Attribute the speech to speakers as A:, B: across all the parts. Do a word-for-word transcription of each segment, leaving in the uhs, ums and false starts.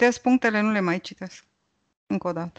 A: citesc punctele, nu le mai citesc. Încă o dată.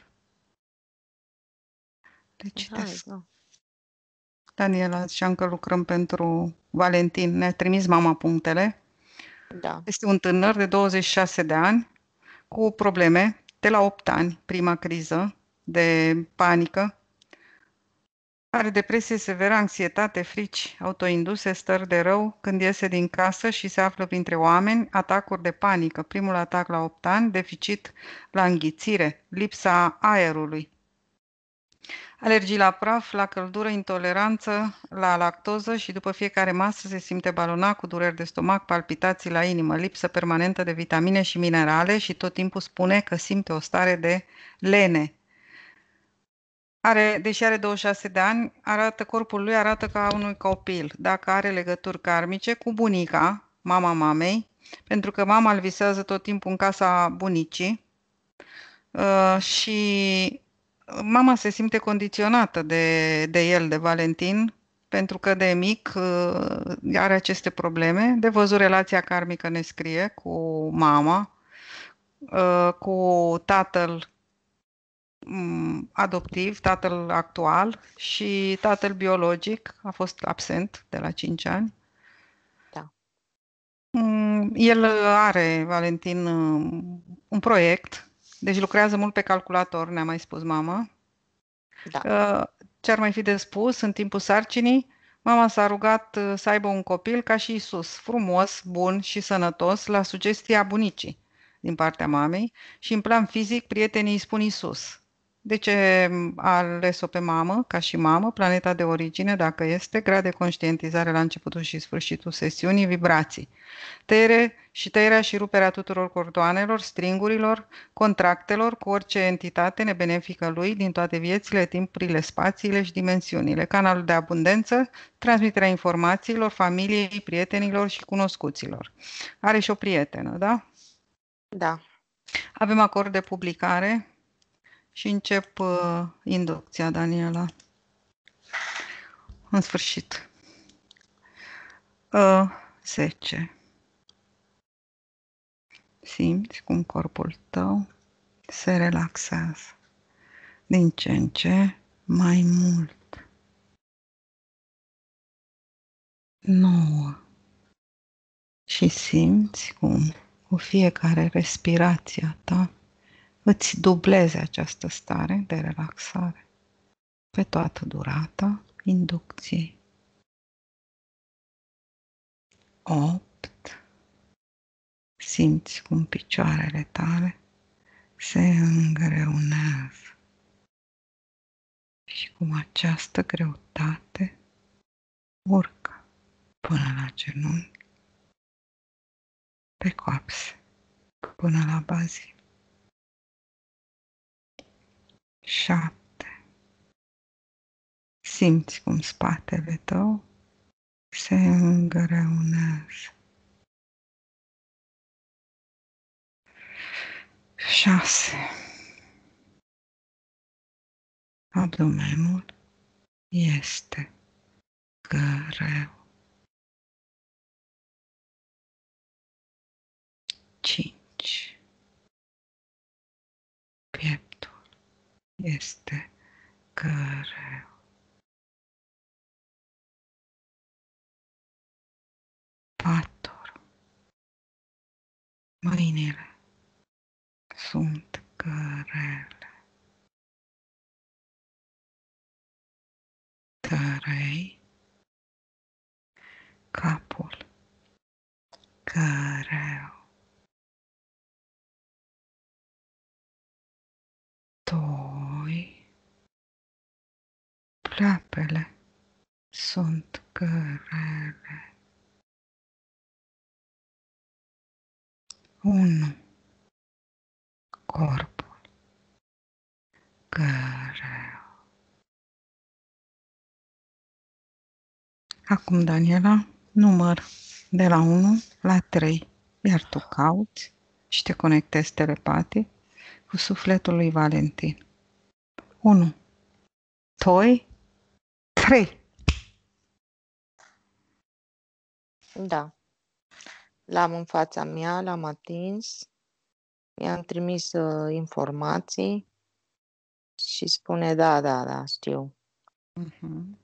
A: Le
B: Hai,
A: citesc.
B: nu.
A: Daniela, ziceam că lucrăm pentru Valentin. Ne-a trimis mama punctele.
B: Da.
A: Este un tânăr de douăzeci și șase de ani cu probleme de la opt ani, prima criză de panică. Are depresie severă, anxietate, frici autoinduse, stări de rău când iese din casă și se află printre oameni, atacuri de panică. Primul atac la opt ani, deficit la înghițire, lipsa aerului, alergii la praf, la căldură, intoleranță la lactoză și după fiecare masă se simte balonat cu dureri de stomac, palpitații la inimă, lipsă permanentă de vitamine și minerale și tot timpul spune că simte o stare de lene. Are, deși are douăzeci și șase de ani, arată, corpul lui arată ca unui copil. Dacă are legături karmice cu bunica, mama mamei, pentru că mama îl visează tot timpul în casa bunicii uh, și mama se simte condiționată de, de el, de Valentin, pentru că de mic uh, are aceste probleme. De văzut relația karmică ne scrie cu mama, uh, cu tatăl mm, adoptiv, tatăl actual și tatăl biologic a fost absent de la cinci ani.
B: Da.
A: Mm, El are, Valentin, mm, un proiect, deci lucrează mult pe calculator, ne-a mai spus mama.
B: Da.
A: Uh, Ce ar mai fi de spus în timpul sarcinii? Mama s-a rugat uh, să aibă un copil ca și Isus, frumos, bun și sănătos, la sugestia bunicii din partea mamei și în plan fizic prietenii îi spun Isus. De ce a ales-o pe mamă, ca și mamă, planeta de origine, dacă este, grad de conștientizare la începutul și sfârșitul sesiunii, vibrații. Tăiere și tăierea și ruperea tuturor cordoanelor, stringurilor, contractelor cu orice entitate nebenefică lui din toate viețile, timpurile, spațiile și dimensiunile. Canalul de abundență, transmiterea informațiilor familiei, prietenilor și cunoscuților. Are și o prietenă, da?
B: Da.
A: Avem acord de publicare și încep uh, inducția, Daniela. În sfârșit. Uh, zece. Simți cum corpul tău se relaxează din ce în ce mai mult. nouă. Și simți cum cu fiecare respirație a ta îți dublezi această stare de relaxare pe toată durata inducției. opt. Simți cum picioarele tale se îngreunează și cum această greutate urcă până la genunchi, pe coapse, până la bazin. șapte. Simți cum spatele tău se îngreunează. șase. Abdomenul este greu. cinci. Pieptul este greu. patru. Mâinile sunt grele. trei. Capul greu. doi. Pleoapele sunt grele. unu. Corpul greu. Acum, Daniela, număr de la unu la trei, iar tu cauți și te conectezi telepatic cu sufletul lui Valentin. unu, doi, trei.
B: Da. L-am în fața mea, l-am atins. I-am trimis uh, informații și spune da, da, da, știu.
A: Mhm.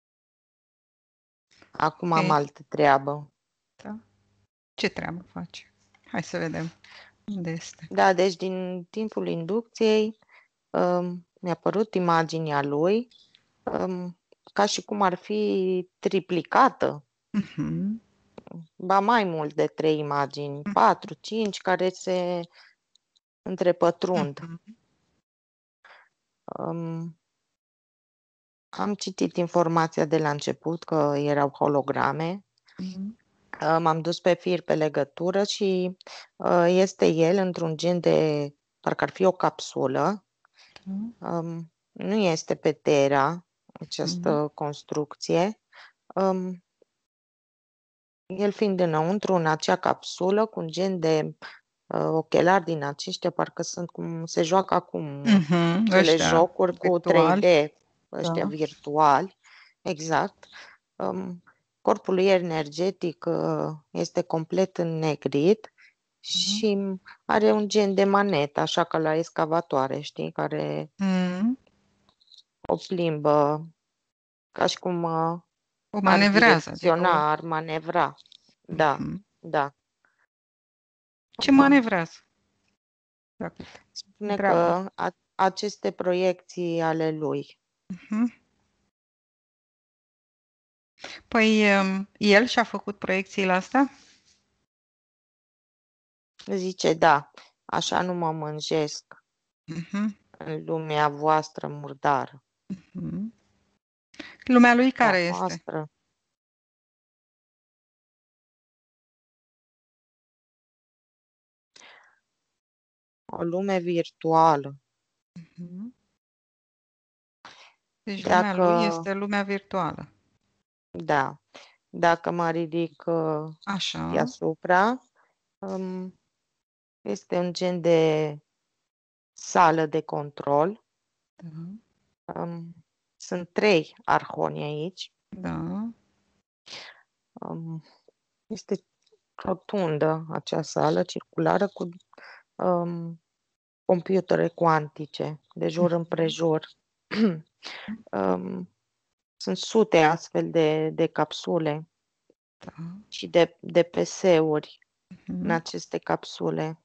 B: Acum am
A: Ok,
B: altă treabă.
A: da. Ce treabă faci? Hai să vedem unde este.
B: Da, deci din timpul inducției um, mi-a părut imaginea lui um, ca și cum ar fi triplicată,
A: Mhm.
B: ba mai mult de trei imagini, patru, cinci, care se întrepătrund.
A: Mhm.
B: Um, am citit informația de la început că erau holograme.
A: Mhm.
B: Uh, M-am dus pe fir pe legătură și uh, este el într-un gen de, parcă ar fi o capsulă.
A: Da.
B: Um, nu este pe Terra
A: Mhm.
B: această construcție. Um, el fiind înăuntru în acea capsulă cu un gen de uh, ochelari din aceștia, parcă sunt cum se joacă acum uh,
A: Mhm.
B: cele
A: Ăștia
B: jocuri cu trei D,
A: virtuali.
B: ăștia
A: Da.
B: virtuali, exact. Um, corpul lui energetic uh, este complet înnegrit
A: Mhm.
B: și are un gen de manetă, așa ca la excavatoare, știi, care
A: Mhm.
B: o plimbă ca și cum uh,
A: O
B: ar
A: manevrează, adică o...
B: direcționa, ar manevra. Da,
A: Mhm.
B: da.
A: Ce
B: Um,
A: manevrează? Dacă te
B: Spune
A: întreabă.
B: că a, aceste proiecții ale lui,
A: Mhm. Păi um, el și-a făcut proiecțiile astea?
B: zice, da, așa nu mă mânjesc
A: Mhm.
B: în lumea voastră murdară.
A: Mhm. Lumea lui
B: A
A: care este?
B: noastră, o lume virtuală.
A: Mhm. Deci lumea
B: Dacă,
A: lui este lumea virtuală.
B: da, dacă mă ridic uh,
A: Așa.
B: deasupra, um, este un gen de sală de control.
A: Da.
B: Um, sunt trei arhoni aici.
A: Da.
B: Um, este rotundă acea sală circulară cu um, computere cuantice, de jur împrejur. um, sunt sute astfel de, de capsule
A: Da.
B: și de, de P S-uri în
A: Mhm.
B: aceste capsule.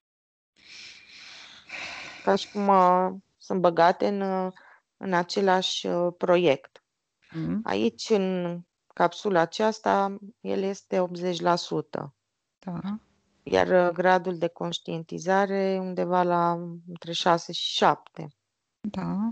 B: Ca și cum uh, sunt băgate în, uh, în același uh, proiect.
A: Mhm.
B: Aici, în capsula aceasta, el este optzeci la sută,
A: Da.
B: iar uh, gradul de conștientizare undeva la între șase și șapte.
A: Da.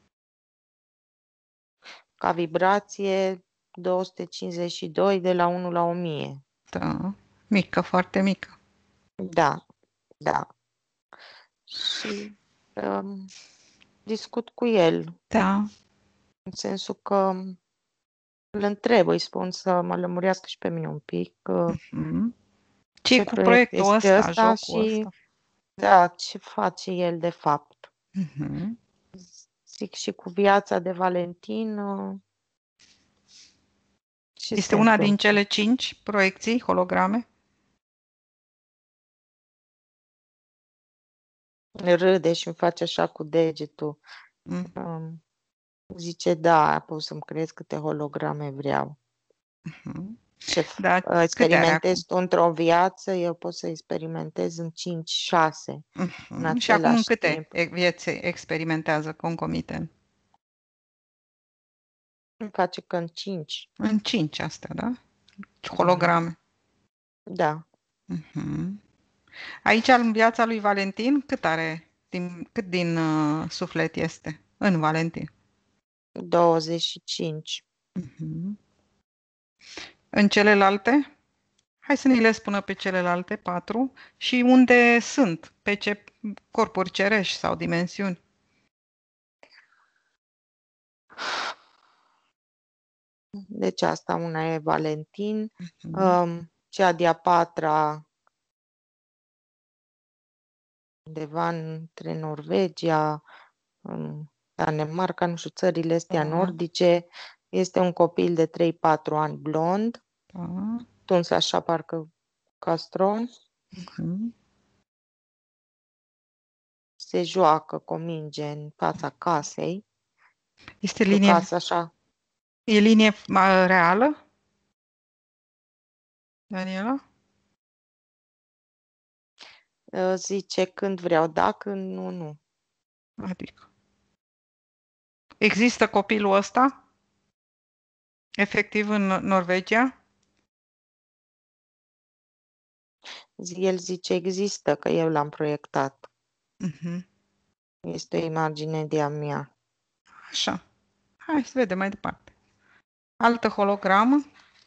B: Ca vibrație, două sute cincizeci și doi de la unu la o mie.
A: Da. Mică, foarte mică.
B: Da, da. Și um, discut cu el,
A: Da.
B: în sensul că îl întreb, îi spun să mă lămurească și pe mine un pic uh,
A: Mhm. Ce
B: ce
A: cu
B: proiect
A: proiectul
B: este
A: ăsta,
B: ăsta
A: jocul
B: și
A: ăsta?
B: da, ce face el de fapt.
A: Mhm.
B: Zic și cu viața de Valentin, uh, ce
A: Este
B: se
A: una din
B: întâmplă.
A: cele cinci proiecții, holograme?
B: Râde și îmi face așa cu degetul.
A: Mm.
B: Um, zice, da, pot să-mi creez câte holograme vreau.
A: Mhm.
B: Ce f-
A: Da,
B: uh,
A: câte are acum?
B: experimentezi tu într-o viață, eu pot să experimentez în cinci șase în
A: Mhm. Și acum în
B: același
A: câte
B: timp.
A: e- vieți experimentează concomitent?
B: Îmi face că în cinci.
A: În cinci astea, da?
B: Mhm.
A: Holograme.
B: Da,
A: Mhm. Aici, în viața lui Valentin, cât are, din, cât din uh, suflet este în Valentin?
B: douăzeci și cinci.
A: Mhm. În celelalte? Hai să ni le spună pe celelalte patru și unde sunt, pe ce corpuri cerești sau dimensiuni.
B: Deci asta una e Valentin.
A: Mhm.
B: Um, cea de-a patra undeva între Norvegia, um, Danemarca, nu știu, țările astea
A: Da,
B: nordice. Este un copil de trei patru ani blond,
A: da.
B: tuns așa parcă castron.
A: Mhm.
B: se joacă cu o minge în fața casei.
A: Este
B: E o
A: linie,
B: casă așa.
A: e linie ma- reală, Daniela?
B: Uh, Zice când vreau da, când nu, nu.
A: Adică. Există copilul ăsta, efectiv, în Norvegia?
B: El zice există, că eu l-am proiectat.
A: Mhm.
B: Este o imagine de-a mea.
A: Așa. Hai să vedem mai departe. Altă hologramă.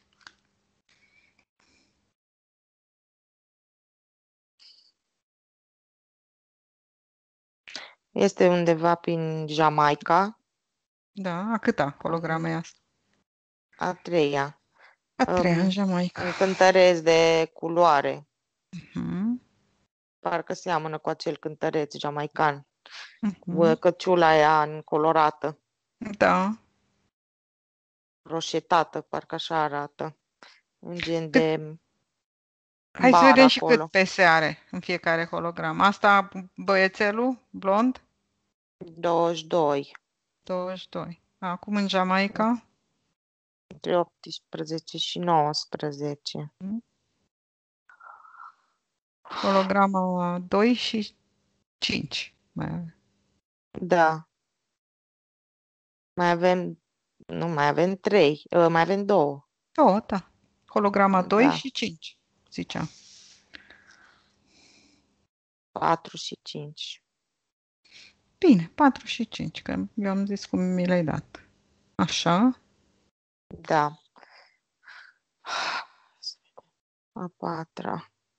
B: Este undeva prin Jamaica,
A: Da, a câta hologramă e
B: um,
A: asta?
B: a treia.
A: A treia, în
B: Um,
A: Jamaica.
B: un cântăreț de culoare.
A: Mhm.
B: Parcă seamănă cu acel cântăreț jamaican. Cu
A: Mhm.
B: căciula aia încolorată,
A: Da.
B: roșetată, parcă așa arată. Un gen
A: Cât,
B: de
A: hai să
B: bar
A: vedem și cât
B: acolo.
A: pese are în fiecare hologram. Asta, băiețelul, blond,
B: douăzeci și doi.
A: douăzeci și doi. Acum în Jamaica.
B: Între optsprezece și nouăsprezece.
A: Mhm. Holograma doi și cinci. Mai are.
B: Da. Mai avem, nu, mai avem trei, uh, mai avem două.
A: Două, da. Holograma doi
B: Da,
A: și cinci, ziceam.
B: patru și cinci.
A: Bine, patru și cinci, că eu am zis cum mi le-ai dat. Așa.
B: Da. A patra.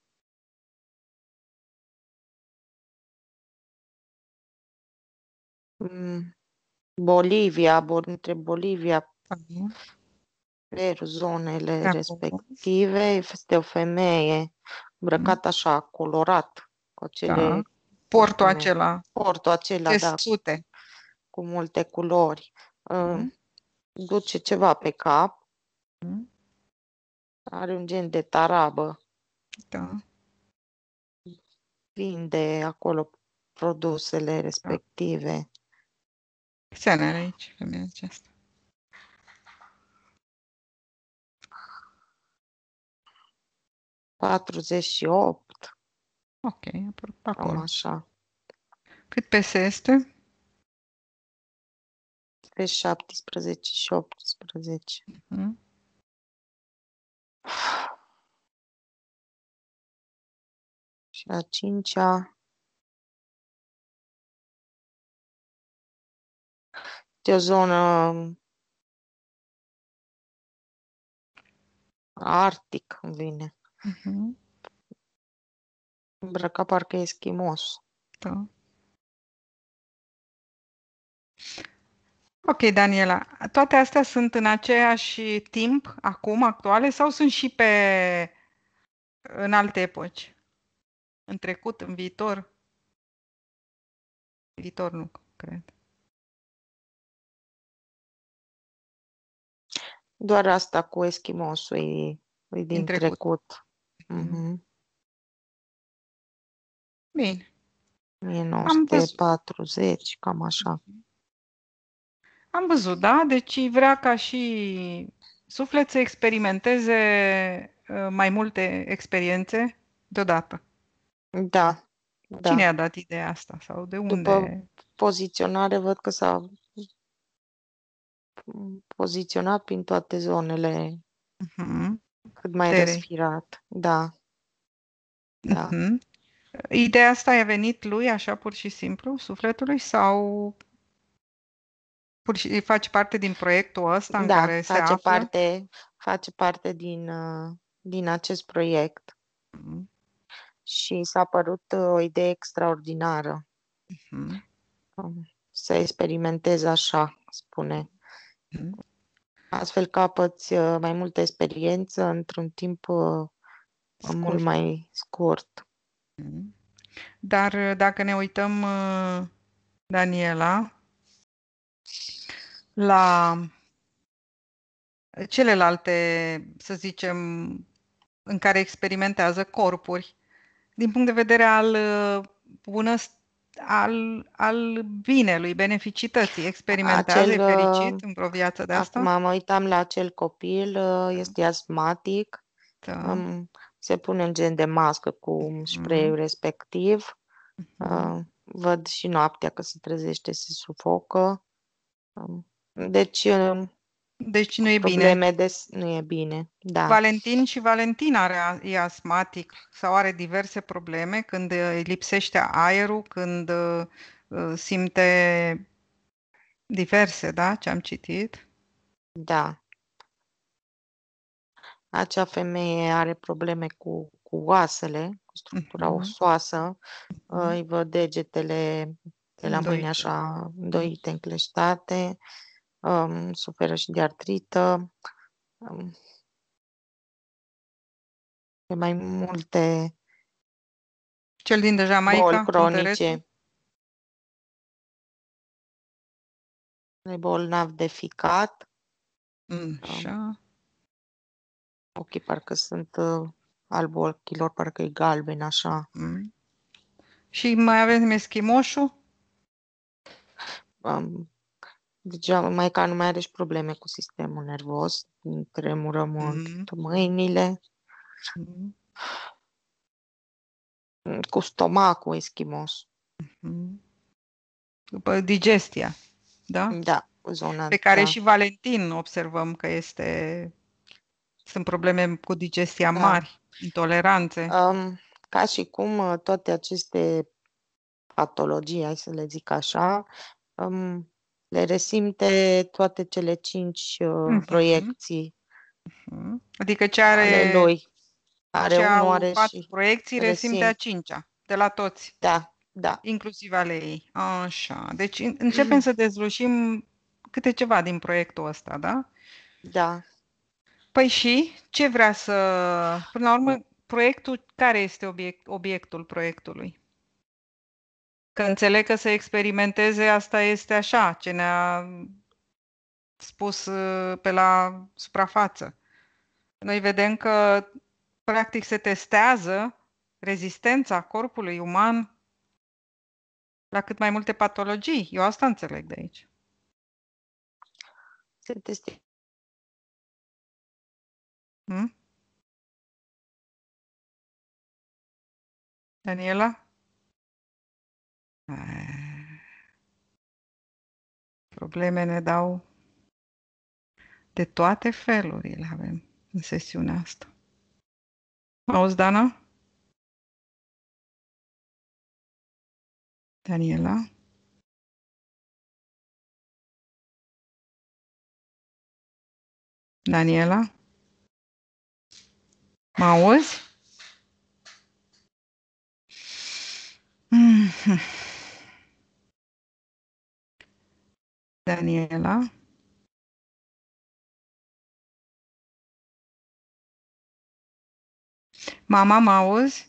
B: Mm, Bolivia, Bol- între Bolivia,
A: Da.
B: Peru, zonele
A: De acolo.
B: respective, este o femeie
A: Mhm.
B: îmbrăcată așa, colorat, cu
A: Da.
B: acele, cum
A: Portul
B: spune,
A: acela,
B: portul acela, da,
A: țesute.
B: cu multe culori. Uh,
A: Mhm.
B: Duce ceva pe cap,
A: Mhm.
B: are un gen de tarabă,
A: Da.
B: vinde acolo produsele
A: Da.
B: respective.
A: Ce are aici, femeia aceasta?
B: patruzeci și opt,
A: Ok, a apărut pe
B: cam
A: acolo.
B: așa.
A: Cât pese este?
B: Pe șaptesprezece și optsprezece.
A: Mhm.
B: Și a cincea, e o zonă arctic, îmi vine.
A: Mhm.
B: Îmbrăcat parcă eschimos.
A: Da. Ok, Daniela, toate astea sunt în aceeași timp, acum, actuale, sau sunt și pe în alte epoci? În trecut, în viitor? Viitor nu, cred.
B: Doar asta cu eschimosul e, e
A: Din
B: din
A: trecut.
B: trecut.
A: Mm.
B: Mhm.
A: Bine. Am văzut.
B: o mie nouă sute patruzeci, cam așa.
A: Am văzut, da? Deci vrea ca și suflet să experimenteze uh, mai multe experiențe deodată.
B: Da,
A: Cine
B: da.
A: a dat ideea asta? Sau de
B: După
A: unde?
B: poziționare, văd că s-a poziționat prin toate zonele
A: Mhm.
B: cât mai
A: Terei.
B: răsfirat. Da, da.
A: Mhm. Ideea asta a venit lui așa pur și simplu, sufletului, sau pur și face parte din proiectul ăsta în
B: Da,
A: care se
B: face
A: află?
B: parte, face parte din, uh, din acest proiect
A: Mhm.
B: și s-a părut uh, o idee extraordinară,
A: Mhm.
B: um, să experimentez așa, spune.
A: Mhm.
B: Astfel capăți uh, mai multă experiență într-un timp uh, mult
A: Scurt.
B: mai scurt.
A: Mhm. Dar uh, dacă ne uităm, uh, Daniela, la celelalte, să zicem, în care experimentează corpuri, din punct de vedere al uh, bunăstării al, al binelui, beneficității. Experimentează, e
B: Acel,
A: fericit
B: uh,
A: în vreo viață de
B: acum
A: asta?
B: mă uitam la acel copil, uh,
A: Da.
B: este asmatic,
A: Da.
B: um, se pune în gen de mască cu
A: Mhm.
B: spray-ul respectiv.
A: Mhm.
B: Uh, văd și noaptea că se trezește, se sufocă. Um, deci, uh,
A: Deci nu e bine.
B: probleme de... nu e bine, da.
A: Valentin și Valentin are, e asmatic sau are diverse probleme când uh, îi lipsește aerul, când uh, uh, simte diverse, da, ce am citit.
B: Da, acea femeie are probleme cu, cu oasele, cu structura
A: Mhm.
B: osoasă, uh,
A: Mhm.
B: îi văd degetele de la mâini
A: Îndoite.
B: așa îndoite, încleștate, um, suferă și de artrită, um, de mai multe
A: Cel din de
B: boli
A: Jamaica, cântărețul?
B: cronice, e bolnav de ficat,
A: Mm,
B: um,
A: așa.
B: ochii parcă sunt uh, albul ochilor, parcă e galben așa.
A: Mm. Și mai avem eschimoșul?
B: Um, Deci maica nu mai are și probleme cu sistemul nervos, îi tremură mult
A: Mm.
B: mâinile,
A: Mm.
B: cu stomacul eschimos.
A: Mm. După digestia, da?
B: Da, zona,
A: Pe care
B: da,
A: și Valentin observăm că este, sunt probleme cu digestia
B: da.
A: mari, intoleranțe.
B: Um, ca și cum uh, toate aceste patologii, hai să le zic așa, um, le resimte toate cele cinci uh,
A: Mhm.
B: proiecții
A: Mhm. Adică ce
B: ale
A: are,
B: lui. Are
A: ce
B: unul,
A: au
B: are
A: patru
B: și
A: proiecții resimte a
B: resimt.
A: cincea, de la toți,
B: Da, da,
A: inclusiv ale ei. Așa. Deci în- începem să dezlușim câte ceva din proiectul ăsta, da?
B: da.
A: Păi și ce vrea să... Până la urmă, proiectul, care este obiect, obiectul proiectului? Că înțeleg că să experimenteze, asta este așa, ce ne-a spus uh, pe la suprafață. Noi vedem că practic se testează rezistența corpului uman la cât mai multe patologii. Eu asta înțeleg de aici.
B: Se testează.
A: Hm? Daniela? Eh, Probleme ne dau de toate felurile avem în sesiunea asta. Auzi, Dana? Daniela? Daniela? Mă auzi? Mhm. Daniela? Mama, mă auzi?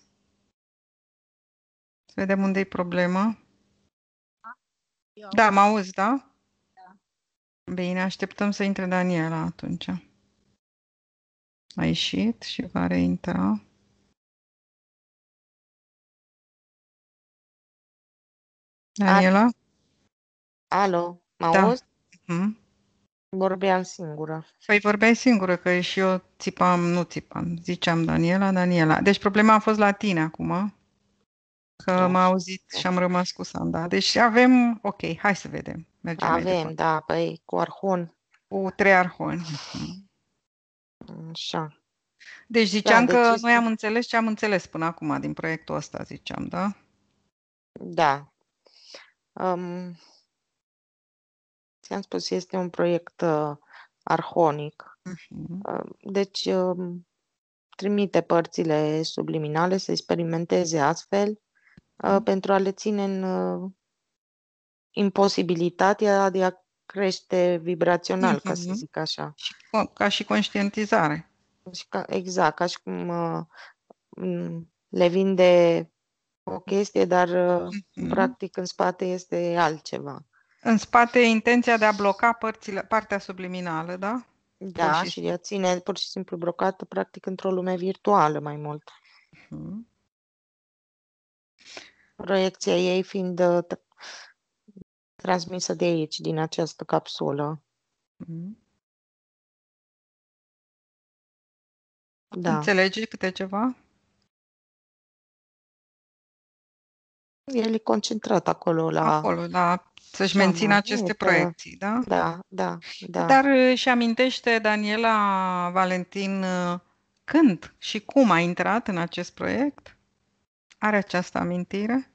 A: Să vedem unde e problema.
C: Eu
A: Da,
C: aud.
A: mă auzi, da?
C: Da.
A: Bine, așteptăm să intre Daniela atunci. A ieșit și va reintra.
B: A-
A: Daniela?
B: Alo, mă
A: Da.
B: auzi?
A: Mhm.
B: Vorbeam singură.
A: Păi vorbeai singură că și eu țipam, nu țipam, ziceam Daniela, Daniela. Deci problema a fost la tine acum, că m-a
B: Așa.
A: auzit și am rămas cu Sanda. Deci avem, ok, hai să vedem, mergem mai
B: Avem,
A: departe.
B: da, păi, cu arhon.
A: Cu trei arhoni. Mhm.
B: Așa.
A: Deci
B: Da,
A: ziceam
B: deci
A: că noi am
B: este,
A: înțeles ce am înțeles până acum din proiectul ăsta, ziceam, da?
B: da. Um, ți-am spus, este un proiect uh, arhonic.
A: Mhm.
B: Uh, deci, um, trimite părțile subliminale să experimenteze astfel uh, pentru a le ține în uh, imposibilitatea de a crește vibrațional, ca să
A: Mhm.
B: zic așa.
A: Și co- ca și conștientizare.
B: Și ca, exact, ca și cum uh, m, le vinde o chestie, dar uh,
A: Mhm.
B: practic în spate este altceva.
A: În spate intenția de a bloca părțile, partea subliminală, da? Pur
B: Da,
A: și
B: și de a
A: simplu.
B: ține pur și simplu blocată practic într-o lume virtuală mai mult.
A: Mhm.
B: proiecția ei fiind uh, t- transmisă de aici, din această capsulă.
A: Mhm.
B: Da.
A: Înțelegi câte ceva?
B: El e concentrat acolo la
A: Acolo, la să-și mențină aceste
B: șamanetă.
A: proiecții, da?
B: Da, da, da.
A: Dar își amintește Daniela Valentin uh, când și cum a intrat în acest proiect? Are această amintire?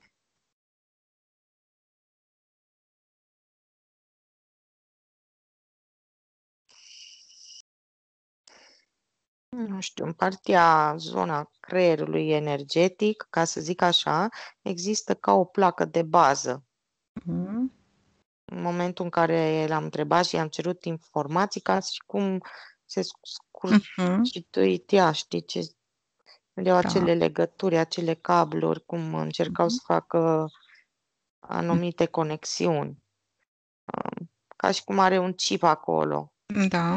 B: Nu știu, în partea, zona creierului energetic, ca să zic așa, există ca o placă de bază.
A: Mhm.
B: În momentul în care l-am întrebat și i-am cerut informații, ca și cum se
A: Mhm.
B: scurcituitea, știi, ce erau
A: Da.
B: acele legături, acele cabluri, cum încercau
A: Mhm.
B: să facă anumite conexiuni. Um, Ca și cum are un chip acolo.
A: Da.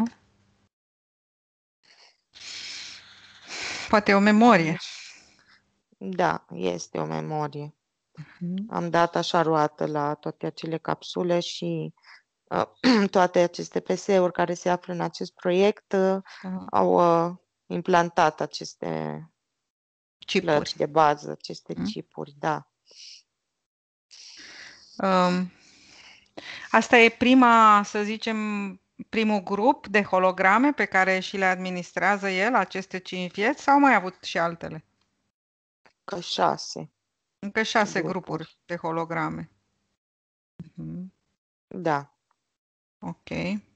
A: Poate o memorie.
B: Da, este o memorie.
A: Mhm.
B: Am dat așa roată la toate acele capsule și uh, toate aceste P S-uri care se află în acest proiect uh,
A: Da.
B: au uh, implantat aceste
A: Chipuri.
B: plăci de bază, aceste
A: Mhm.
B: chipuri, da.
A: Um, Asta e prima, să zicem, primul grup de holograme pe care și le administrează el, aceste cinci vieți, sau mai avut și altele?
B: Că șase
A: Încă șase
B: grupuri.
A: grupuri de holograme. Mhm.
B: Da.
A: Ok.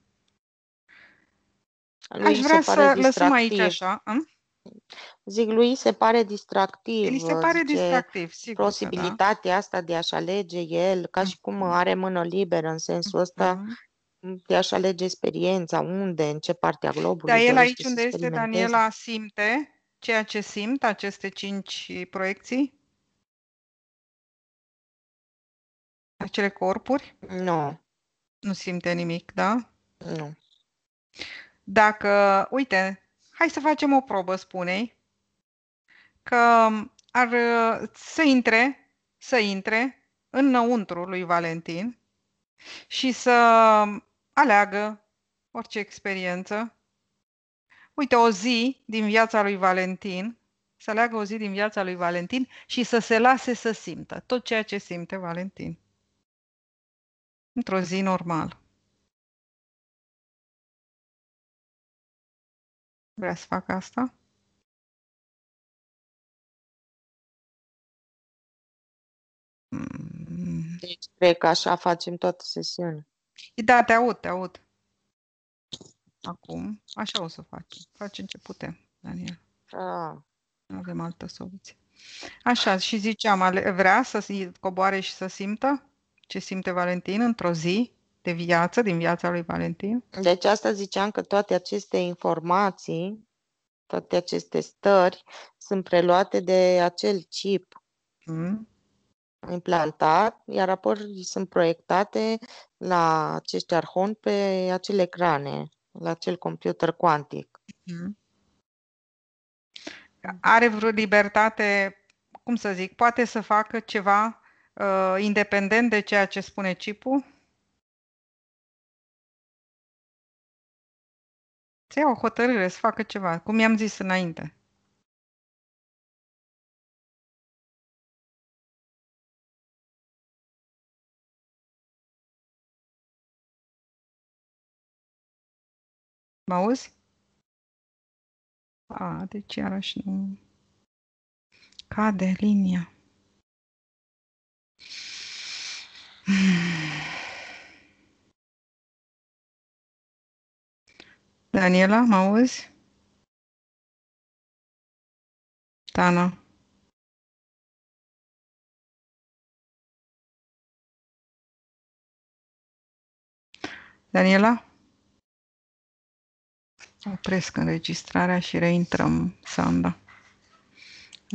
B: Lui
A: Aș
B: îi se
A: vrea
B: pare
A: să lăsăm aici
B: distractiv.
A: așa. Hm?
B: Zic, lui îi se pare distractiv,
A: Li se pare
B: zice,
A: distractiv, sigur că da.
B: posibilitatea asta de a-și alege el, ca și cum are mână liberă în sensul ăsta,
A: Mhm.
B: de a-și alege experiența, unde, în ce parte a
A: Dar
B: globului
A: el
B: dorește
A: aici
B: să
A: unde este,
B: experimenteze.
A: Daniela, simte ceea ce simt aceste cinci proiecții? Acele corpuri?
B: Nu,
A: Nu simte nimic, da?
B: nu.
A: Dacă, uite, hai să facem o probă, spune că ar să intre, să intre înăuntru lui Valentin și să aleagă orice experiență. Uite, o zi din viața lui Valentin, să aleagă o zi din viața lui Valentin și să se lase să simtă tot ceea ce simte Valentin. Într-o zi normală. Vrea să facă asta? Mm.
B: Deci, cred că așa facem toată sesiunea.
A: Da, te aud, te aud. Acum, așa o să facem. Facem ce putem, Daniel.
B: Ah.
A: Nu avem altă soluție. Așa, și ziceam, ale- vrea să si- coboare și să simtă ce simte Valentin într-o zi de viață, din viața lui Valentin?
B: Deci asta ziceam că toate aceste informații, toate aceste stări sunt preluate de acel chip
A: Mm?
B: implantat, iar apoi sunt proiectate la acești arhoni pe acele ecrane, la acel computer cuantic.
A: Mm? Are vreo libertate, cum să zic, poate să facă ceva uh, independent de ceea ce spune chipul? Să ia o hotărâre, să facă ceva, cum i-am zis înainte. Mă auzi? A, deci iarăși nu... Cade linia. Daniela, mă auzi? Tana. Daniela? Opresc înregistrarea și reintrăm, Sanda.